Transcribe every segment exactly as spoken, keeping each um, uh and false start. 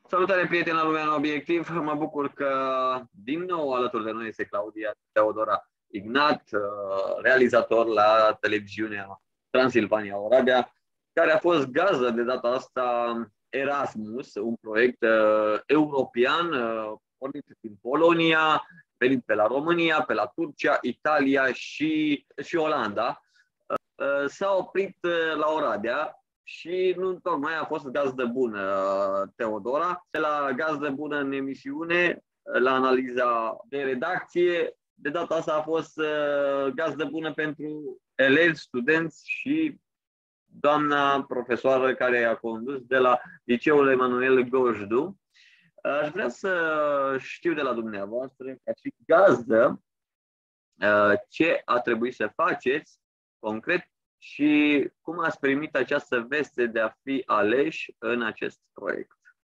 Salutare, prieteni, la Lumea în Obiectiv. Mă bucur că din nou alături de noi este Claudia Teodora Ignat, realizator la televiziunea Transilvania Oradea, care a fost gazdă de data asta Erasmus, un proiect uh, european uh, pornit din Polonia, venit pe la România, pe la Turcia, Italia și, și Olanda. Uh, s-a oprit uh, la Oradea. Și nu tocmai a fost gazdă bună Teodora. De la gazdă bună în emisiune, la analiza de redacție, de data asta a fost gazdă bună pentru elevi, studenți și doamna profesoară care a condus de la Liceul Emanuel Gojdu. Aș vrea să știu de la dumneavoastră, ca și gazdă, ce a trebuit să faceți concret și cum ați primit această veste de a fi aleși în acest proiect?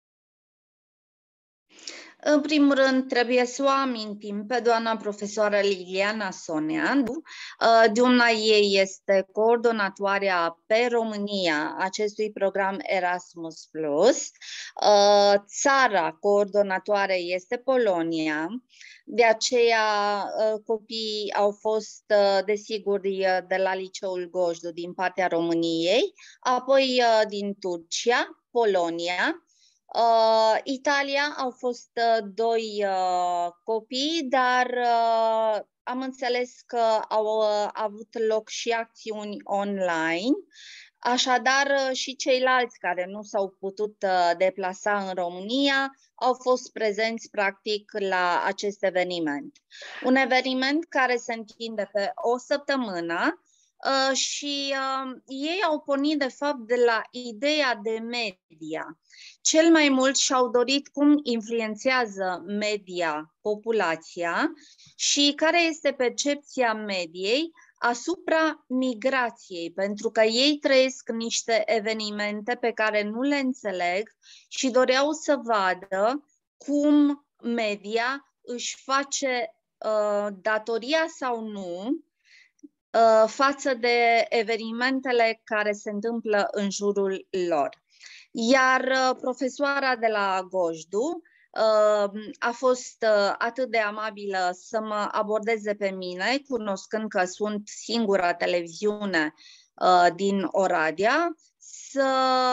În primul rând, trebuie să o amintim pe doamna profesoară Liliana Soneandu. Dumnea ei este coordonatoarea pe România acestui program Erasmus plus. Țara coordonatoare este Polonia. De aceea, copiii au fost, desigur, de la Liceul Gojdu din partea României, apoi din Turcia, Polonia. Uh, Italia au fost uh, doi uh, copii, dar uh, am înțeles că au uh, avut loc și acțiuni online, așadar uh, și ceilalți care nu s-au putut uh, deplasa în România au fost prezenți practic la acest eveniment. Un eveniment care se întinde pe o săptămână. Uh, și uh, ei au pornit de fapt de la ideea de media. Cel mai mult și-au dorit cum influențează media populația și care este percepția mediei asupra migrației, pentru că ei trăiesc niște evenimente pe care nu le înțeleg și doreau să vadă cum media își face uh, datoria sau nu față de evenimentele care se întâmplă în jurul lor. Iar profesoara de la Gojdu a fost atât de amabilă să mă abordeze pe mine, cunoscând că sunt singura televiziune din Oradea, să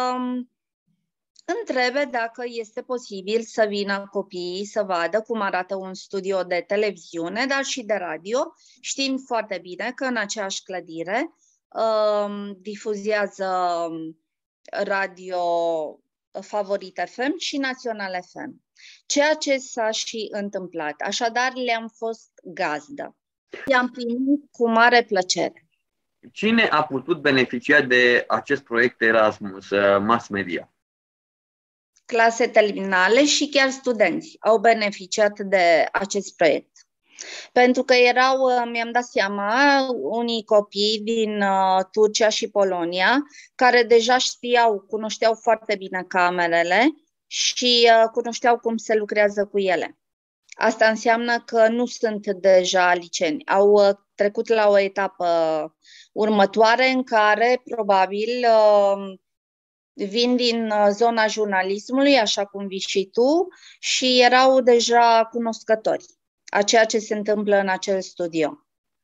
întrebe dacă este posibil să vină copiii să vadă cum arată un studio de televiziune, dar și de radio, știind foarte bine că în aceeași clădire uh, difuzează radio Favorit F M și Național F M, ceea ce s-a și întâmplat. Așadar, le-am fost gazdă. I-am primit cu mare plăcere. Cine a putut beneficia de acest proiect Erasmus Mass Media? Clase terminale și chiar studenți au beneficiat de acest proiect. Pentru că erau, mi-am dat seama, unii copii din uh, Turcia și Polonia care deja știau, cunoșteau foarte bine camerele și uh, cunoșteau cum se lucrează cu ele. Asta înseamnă că nu sunt deja liceeni. Au uh, trecut la o etapă următoare în care probabil uh, vin din zona jurnalismului, așa cum vii și tu, și erau deja cunoscători a ceea ce se întâmplă în acel studio.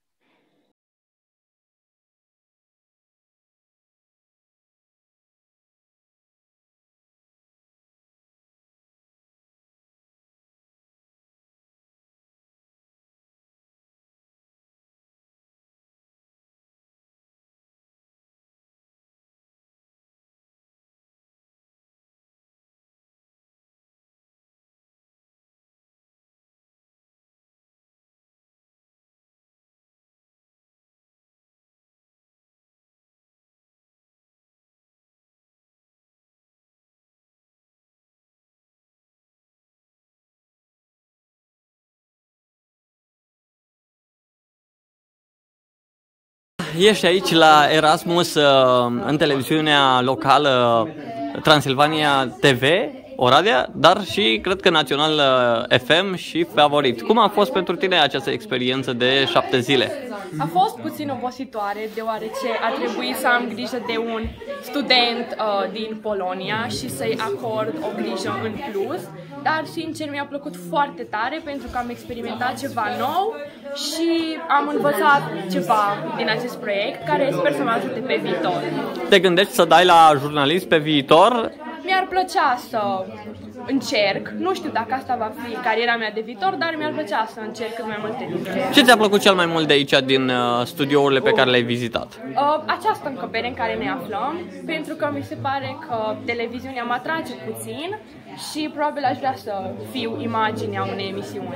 Ești aici la Erasmus în televiziunea locală Transilvania T V, Oradea, dar și cred că Național F M și Favorit. Cum a fost pentru tine această experiență de șapte zile? A fost puțin obositoare, deoarece a trebuit să am grijă de un student uh, din Polonia și să-i acord o grijă în plus, dar sincer mi-a plăcut foarte tare pentru că am experimentat ceva nou și am învățat ceva din acest proiect care sper să mă ajute pe viitor. Te gândești să dai la jurnalist pe viitor? Mi-ar plăcea să încerc, nu știu dacă asta va fi cariera mea de viitor, dar mi-ar plăcea să încerc cât mai multe dintre ele. Ce ți-a plăcut cel mai mult de aici, din uh, studiourile pe care le-ai vizitat? Uh, această încăpere în care ne aflăm, pentru că mi se pare că televiziunea mă atrage puțin și probabil aș vrea să fiu imaginea unei emisiuni.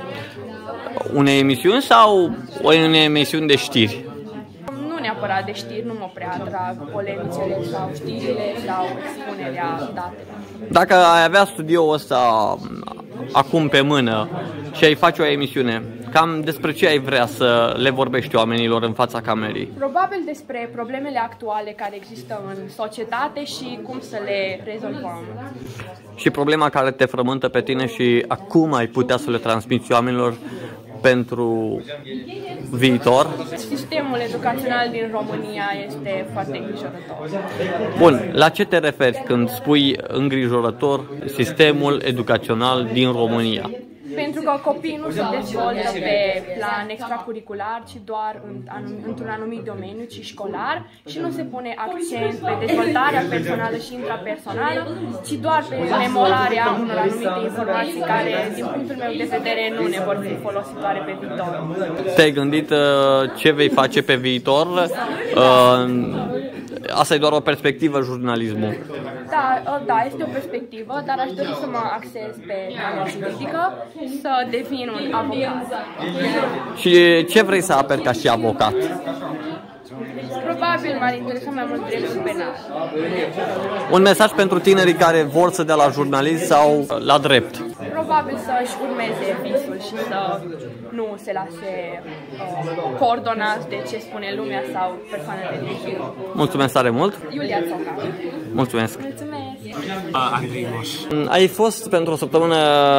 Unei emisiuni sau unei emisiuni de știri? Nu neapărat de știri, nu mă prea atrag polemicele sau știrile sau expunerea datelor. Dacă ai avea studioul ăsta acum pe mână și ai face o emisiune, cam despre ce ai vrea să le vorbești oamenilor în fața camerei? Probabil despre problemele actuale care există în societate și cum să le rezolvăm. Și problema care te frământă pe tine și acum ai putea să le transmiți oamenilor pentru viitor? Sistemul educațional din România este foarte îngrijorător. Bun, la ce te referi când spui îngrijorător sistemul educațional din România? Pentru că copiii nu se dezvoltă pe plan extracurricular, ci doar în, anum, într-un anumit domeniu, ci școlar, și nu se pune accent pe dezvoltarea personală și intrapersonală, ci doar pe memorarea unor anumite informații care, din punctul meu de vedere, nu ne vor fi folositoare pe viitor. Te-ai gândit uh, ce vei face pe viitor? Uh, asta e doar o perspectivă, jurnalismul. Da, da, este o perspectivă, dar aș dori să mă axez pe zona juridică, să devin un avocat. Și ce vrei să aperi ca și avocat? Probabil m-ar interesa mai mult dreptul penal. Un mesaj pentru tinerii care vor să dea la jurnalist sau la drept? Probabil să-și urmeze visul și să nu se lase uh, coordonați de ce spune lumea sau persoanele din jur. Mulțumesc tare mult! Iulia Țoca. Mulțumesc! Mulțumesc! Andrei Moș. Ai fost pentru o săptămână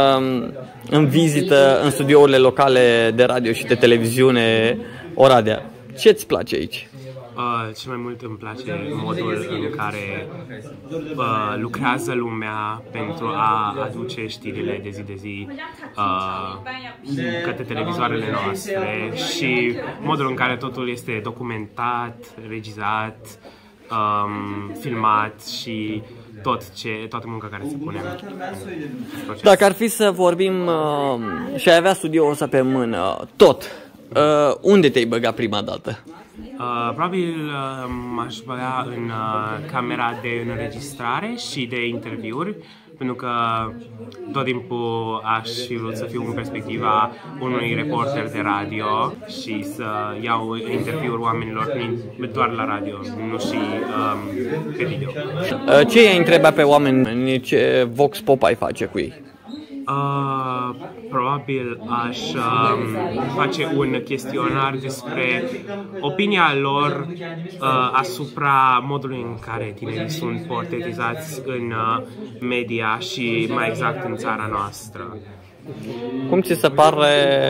în vizită în studiourile locale de radio și de televiziune Oradea. Ce-ți place aici? Uh, cel mai mult îmi place modul în care uh, lucrează lumea pentru a aduce știrile de zi de zi uh, către televizoarele noastre și modul în care totul este documentat, regizat, um, filmat și tot ce, toată munca care se pune în proces. Dacă ar fi să vorbim uh, și ai avea studioul ăsta pe mână, tot, uh, unde te-ai băgat prima dată? Uh, probabil uh, m-aș băga în uh, camera de înregistrare și de interviuri, pentru că tot timpul aș fi vrut să fiu în perspectiva unui reporter de radio și să iau interviuri oamenilor doar la radio, nu și um, pe video. Uh, ce i-ai întrebat pe oameni, ce vox pop ai face cu ei? Uh, probabil aș uh, face un chestionar despre opinia lor uh, asupra modului în care tinerii sunt portretizați în uh, media și mai exact în țara noastră. Cum ți se pare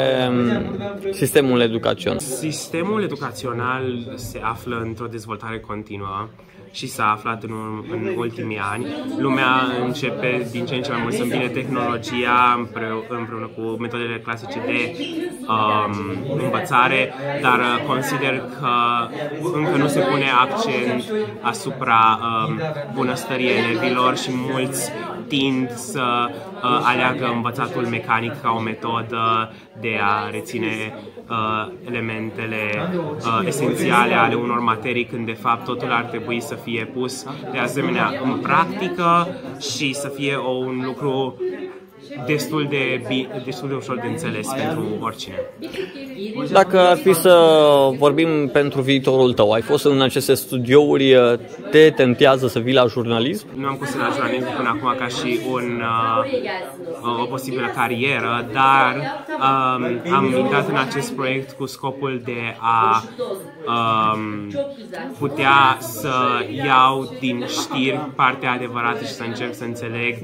sistemul educațional? Sistemul educațional se află într-o dezvoltare continuă și s-a aflat în, în ultimii ani. Lumea începe din ce în ce mai mult să îmbine tehnologia împreună, împreună cu metodele clasice de um, învățare, dar consider că încă nu se pune accent asupra um, bunăstării elevilor și mulți tind să uh, aleagă învățatul mecanic ca o metodă de a reține uh, elementele uh, esențiale ale unor materii, când de fapt totul ar trebui să fie pus de asemenea în practică și să fie o, un lucru destul de, destul de ușor de înțeles pentru oricine. Dacă ar fi să vorbim pentru viitorul tău, ai fost în aceste studiouri, te tentează să vii la jurnalism? Nu am considerat jurnalism până acum ca și un, uh, o posibilă carieră, dar um, am intrat în acest proiect cu scopul de a um, putea să iau din știri partea adevărată și să încerc să înțeleg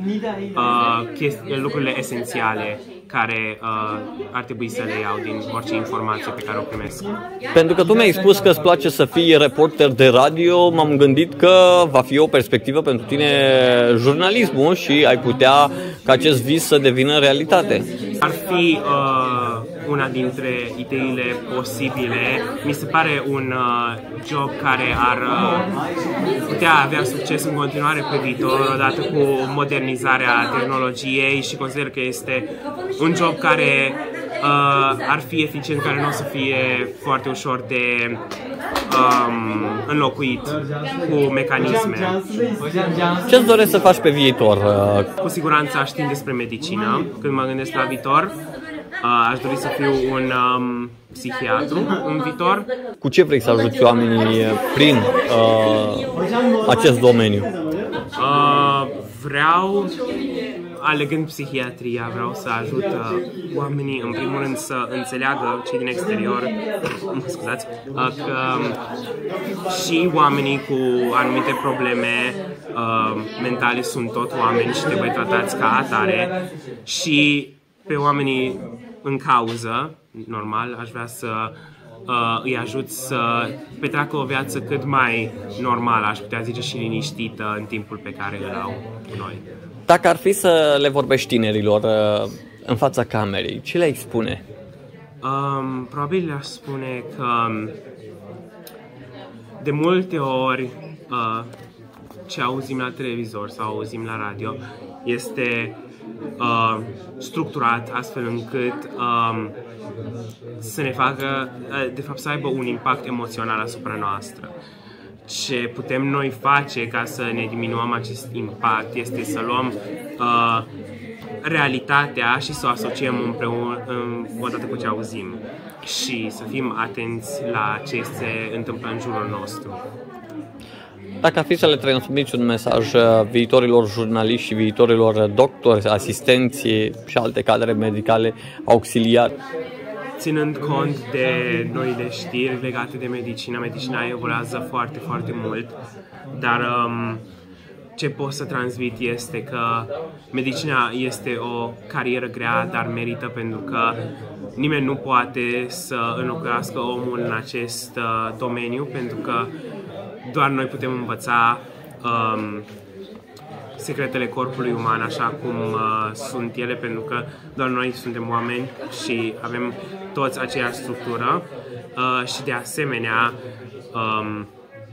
uh, lucrurile esențiale care uh, ar trebui să le iau din orice informație pe care o primesc. Pentru că tu mi-ai spus că îți place să fii reporter de radio, m-am gândit că va fi o perspectivă pentru tine jurnalismul și ai putea ca acest vis să devină realitate. Ar fi uh, una dintre ideile posibile. Mi se pare un uh, job care ar uh, putea avea succes în continuare pe viitor, odată cu modernizarea tehnologiei, și consider că este un job care uh, ar fi eficient, care nu o să fie foarte ușor de um, înlocuit cu mecanisme. Ce-ți dorești să faci pe viitor? Cu siguranță aș ști despre medicină. Când mă gândesc la viitor, uh, aș dori să fiu un um, psihiatru în viitor. Cu ce vrei să ajuți oamenii prin uh, acest domeniu? Uh, vreau, alegând psihiatria, vreau să ajut uh, oamenii, în primul rând, să înțeleagă, cei din exterior, mă scuzați, uh, că și oamenii cu anumite probleme uh, mentale sunt tot oameni și trebuie tratați ca atare, și pe oamenii în cauză, normal, aș vrea să uh, îi ajut să petreacă o viață cât mai normală, aș putea zice și liniștită, în timpul pe care îl au noi. Dacă ar fi să le vorbești tinerilor uh, în fața camerei, ce le-ai spune? Um, probabil le-aș spune că de multe ori uh, ce auzim la televizor sau auzim la radio este uh, structurat astfel încât uh, să ne facă, uh, de fapt să aibă un impact emoțional asupra noastră. Ce putem noi face ca să ne diminuăm acest impact este să luăm uh, realitatea și să o asociem împreună, odată cu ce auzim, și să fim atenți la ce se întâmplă în jurul nostru. Dacă ar fi să le transmiți un mesaj viitorilor jurnaliști și viitorilor doctori, asistenți și alte cadre medicale auxiliare, ținând cont de noile știri legate de medicină, medicina evoluează foarte, foarte mult, dar um, ce pot să transmit este că medicina este o carieră grea, dar merită, pentru că nimeni nu poate să înlocuiască omul în acest uh, domeniu, pentru că doar noi putem învăța um, secretele corpului uman așa cum uh, sunt ele, pentru că doar noi suntem oameni și avem toți aceeași structură uh, și de asemenea um,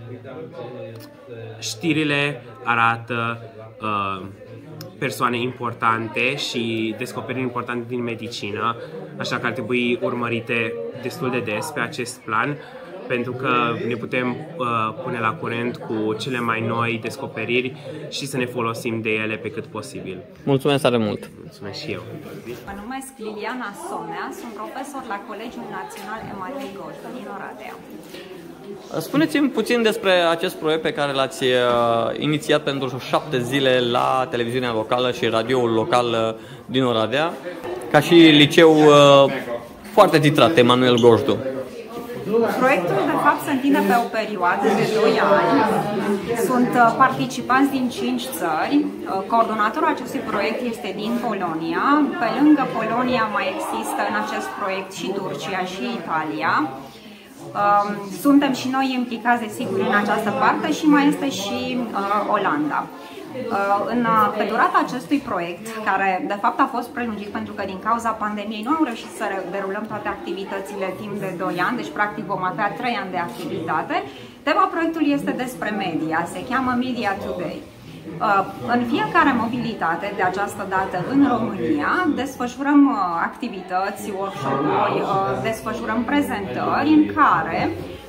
știrile arată uh, persoane importante și descoperiri importante din medicină, așa că ar trebui urmărite destul de des pe acest plan, pentru că ne putem uh, pune la curent cu cele mai noi descoperiri și să ne folosim de ele pe cât posibil. Mulțumesc tare mult! Mulțumesc și eu! Mă numesc Liliana Sonea, sunt profesor la Colegiul Național Emanuel Gojdu din Oradea. Spuneți-mi puțin despre acest proiect pe care l-ați uh, inițiat pentru șapte zile la televiziunea locală și radioul local uh, din Oradea, ca și liceu uh, foarte titrat, Emanuel Gojdu. Proiectul, de fapt, se întinde pe o perioadă de doi ani. Sunt participanți din cinci țări. Coordonatorul acestui proiect este din Polonia. Pe lângă Polonia mai există în acest proiect și Turcia și Italia. Suntem și noi implicați, desigur, în această parte, și mai este și Olanda. În, pe durata acestui proiect, care de fapt a fost prelungit pentru că din cauza pandemiei nu am reușit să derulăm toate activitățile timp de doi ani, deci practic vom avea trei ani de activitate, tema proiectului este despre media, se cheamă Media Today. În fiecare mobilitate, de această dată în România, desfășurăm activități, workshop-uri, desfășurăm prezentări în care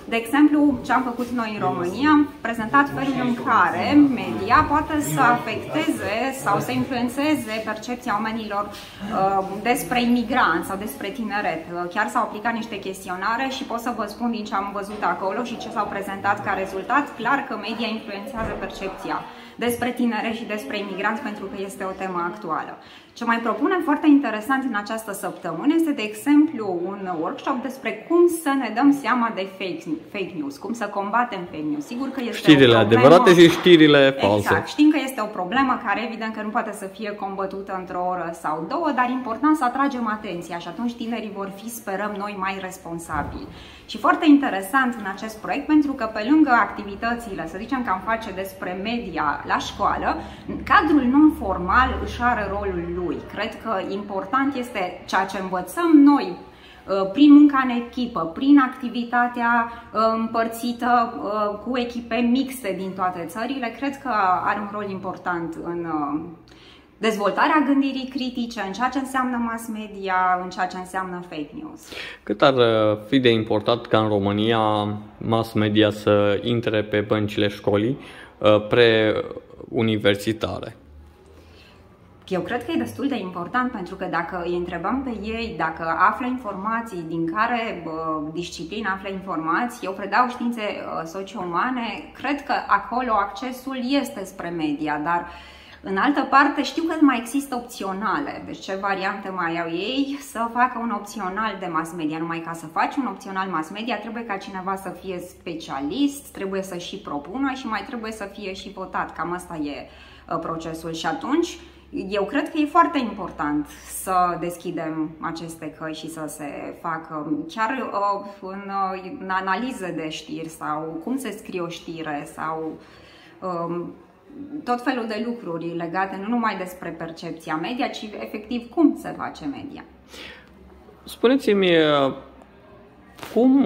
De exemplu, ce am făcut noi în România, am prezentat felul în care media poate să afecteze sau să influențeze percepția oamenilor uh, despre imigranți sau despre tineret. Chiar s-au aplicat niște chestionare și pot să vă spun din ce am văzut acolo și ce s-au prezentat ca rezultat, clar că media influențează percepția despre tineret și despre imigranți, pentru că este o temă actuală. Ce mai propunem foarte interesant în această săptămână este, de exemplu, un workshop despre cum să ne dăm seama de fake, fake news, cum să combatem fake news. Sigur că este știrile o problemă, adevărate și știrile false. Exact. Știm că este o problemă care evident că nu poate să fie combătută într-o oră sau două, dar e important să atragem atenția și atunci tinerii vor fi, sperăm noi, mai responsabili. Și foarte interesant în acest proiect, pentru că pe lângă activitățile, să zicem că am face despre media la școală, cadrul non-formal își are rolul lui. Cred că important este ceea ce învățăm noi prin munca în echipă, prin activitatea împărțită cu echipe mixte din toate țările, cred că are un rol important în dezvoltarea gândirii critice, în ceea ce înseamnă mass media, în ceea ce înseamnă fake news. Cât ar fi de important ca în România mass media să intre pe băncile școlii preuniversitare? Eu cred că e destul de important, pentru că dacă îi întrebăm pe ei dacă află informații, din care bă, disciplină află informații, eu predau științe socio-umane, cred că acolo accesul este spre media, dar în altă parte știu că mai există opționale, deci ce variante mai au ei să facă un opțional de mass media. Numai ca să faci un opțional mass media trebuie ca cineva să fie specialist, trebuie să și propună și mai trebuie să fie și votat. Cam asta e procesul și atunci eu cred că e foarte important să deschidem aceste căi și să se facă chiar în, în analize de știri sau cum se scrie o știre sau um, tot felul de lucruri legate nu numai despre percepția media, ci efectiv cum se face media. Spuneți-mi, cum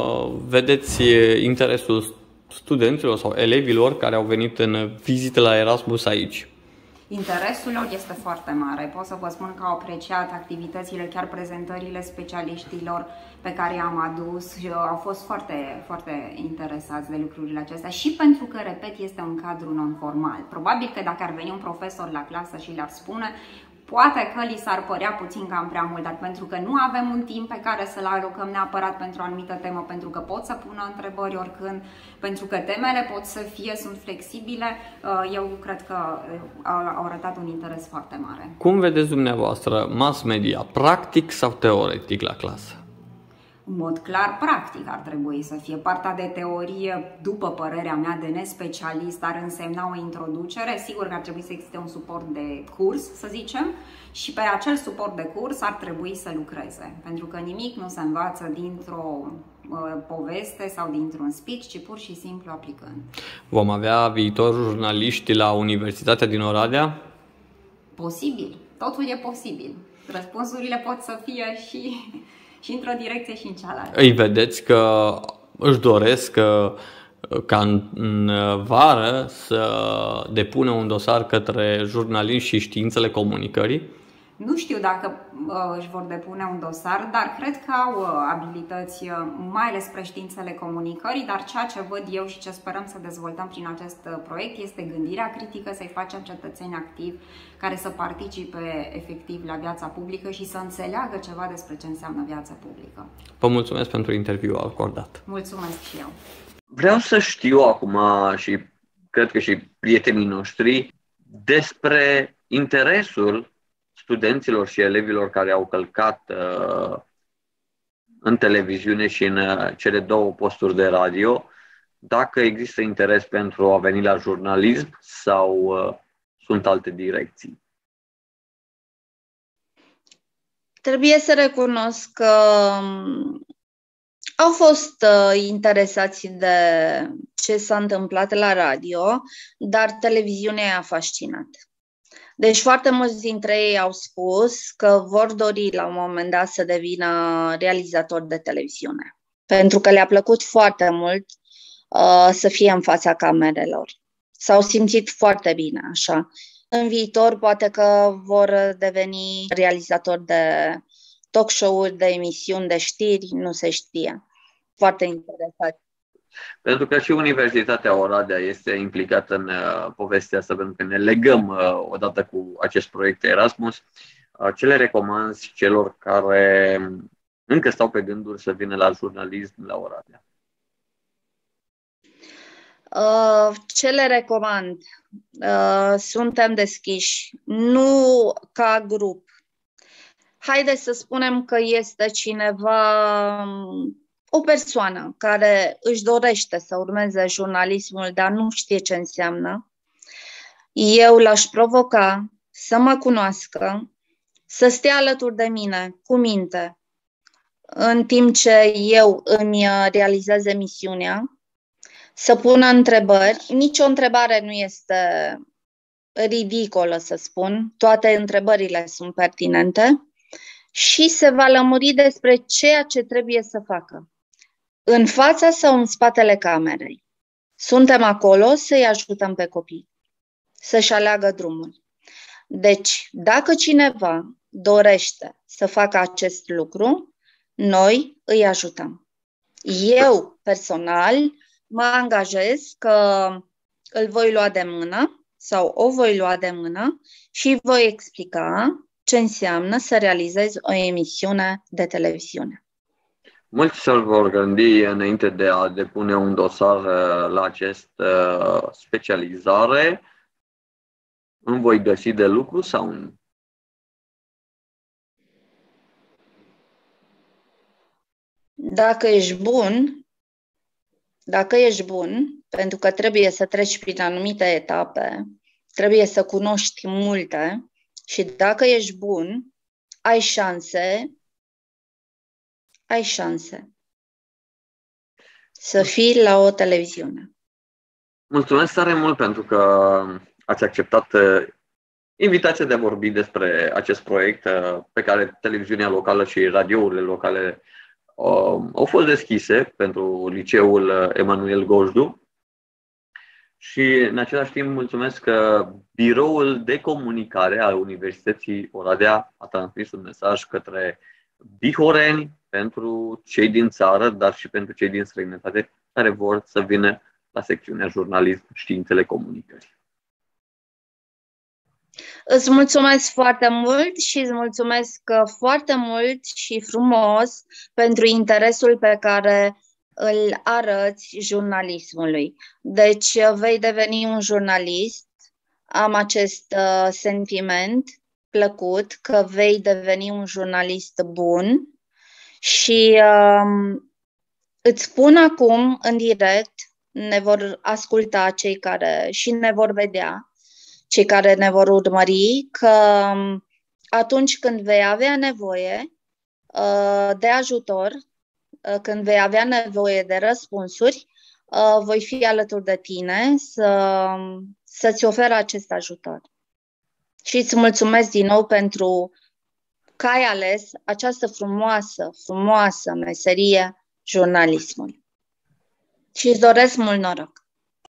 vedeți interesul studenților sau elevilor care au venit în vizite la Erasmus aici? Interesul lor este foarte mare. Pot să vă spun că au apreciat activitățile, chiar prezentările specialiștilor pe care i-am adus și au fost foarte, foarte interesați de lucrurile acestea și pentru că, repet, este un cadru non-formal. Probabil că dacă ar veni un profesor la clasă și le-ar spune, poate că li s-ar părea puțin cam prea mult, dar pentru că nu avem un timp pe care să-l alocăm neapărat pentru o anumită temă, pentru că pot să pună întrebări oricând, pentru că temele pot să fie, sunt flexibile, eu cred că au arătat un interes foarte mare. Cum vedeți dumneavoastră mass media, practic sau teoretic la clasă? În mod clar, practic ar trebui să fie. Partea de teorie, după părerea mea, de nespecialist, ar însemna o introducere. Sigur că ar trebui să existe un suport de curs, să zicem, și pe acel suport de curs ar trebui să lucreze. Pentru că nimic nu se învață dintr-o uh, poveste sau dintr-un speech, ci pur și simplu aplicând. Vom avea viitor jurnaliști la Universitatea din Oradea? Posibil. Totul e posibil. Răspunsurile pot să fie și... și într-o direcție și în cealaltă. Îi vedeți că își doresc că, ca în vară să depună un dosar către jurnaliști și științele comunicării? Nu știu dacă uh, își vor depune un dosar, dar cred că au uh, abilități, uh, mai ales spre științele comunicării, dar ceea ce văd eu și ce sperăm să dezvoltăm prin acest uh, proiect este gândirea critică, să-i facem cetățeni activi care să participe efectiv la viața publică și să înțeleagă ceva despre ce înseamnă viața publică. Vă mulțumesc pentru interviul acordat. Mulțumesc și eu. Vreau să știu acum și cred că și prietenii noștri despre interesul studenților și elevilor care au călcat uh, în televiziune și în uh, cele două posturi de radio, dacă există interes pentru a veni la jurnalism sau uh, sunt alte direcții. Trebuie să recunosc că au fost uh, interesați de ce s-a întâmplat la radio, dar televiziunea i-a fascinat. Deci foarte mulți dintre ei au spus că vor dori la un moment dat să devină realizatori de televiziune, pentru că le-a plăcut foarte mult uh, să fie în fața camerelor. S-au simțit foarte bine așa. În viitor poate că vor deveni realizatori de talk show-uri, de emisiuni, de știri, nu se știe. Foarte interesați. Pentru că și Universitatea Oradea este implicată în uh, povestea asta, pentru că ne legăm uh, odată cu acest proiect Erasmus. Uh, ce le recomand celor care încă stau pe gânduri să vină la jurnalism la Oradea? Uh, ce le recomand? Uh, suntem deschiși, nu ca grup. Haideți să spunem că este cineva, o persoană care își dorește să urmeze jurnalismul, dar nu știe ce înseamnă. Eu l-aș provoca să mă cunoască, să stea alături de mine, cu minte, în timp ce eu îmi realizez emisiunea, să pună întrebări. Nici o întrebare nu este ridicolă, să spun. Toate întrebările sunt pertinente și se va lămuri despre ceea ce trebuie să facă. În fața sau în spatele camerei. Suntem acolo să-i ajutăm pe copii, să-și aleagă drumul. Deci, dacă cineva dorește să facă acest lucru, noi îi ajutăm. Eu, personal, mă angajez că îl voi lua de mână sau o voi lua de mână și voi explica ce înseamnă să realizez o emisiune de televiziune. Mulți se vor gândi înainte de a depune un dosar la această specializare, îmi voi găsi de lucru sau nu? Dacă ești bun, dacă ești bun, pentru că trebuie să treci prin anumite etape, trebuie să cunoști multe și dacă ești bun, ai șanse, ai șanse să fii la o televiziune. Mulțumesc tare mult pentru că ați acceptat invitația de a vorbi despre acest proiect pe care televiziunea locală și radiourile locale au fost deschise pentru liceul Emanuel Gojdu și în același timp mulțumesc că biroul de comunicare al Universității Oradea a transmis un mesaj către bihoreni pentru cei din țară, dar și pentru cei din străinătate care vor să vină la secțiunea jurnalism, științele comunicării. Îți mulțumesc foarte mult și îți mulțumesc foarte mult și frumos pentru interesul pe care îl arăți jurnalismului. Deci vei deveni un jurnalist, am acest uh, sentiment plăcut că vei deveni un jurnalist bun și uh, îți spun acum în direct, ne vor asculta cei care și ne vor vedea, cei care ne vor urmări, că atunci când vei avea nevoie uh, de ajutor, uh, când vei avea nevoie de răspunsuri, uh, voi fi alături de tine să, să-ți ofer acest ajutor. Și îți mulțumesc din nou pentru că ai ales această frumoasă, frumoasă meserie, jurnalismul. Și îți doresc mult noroc!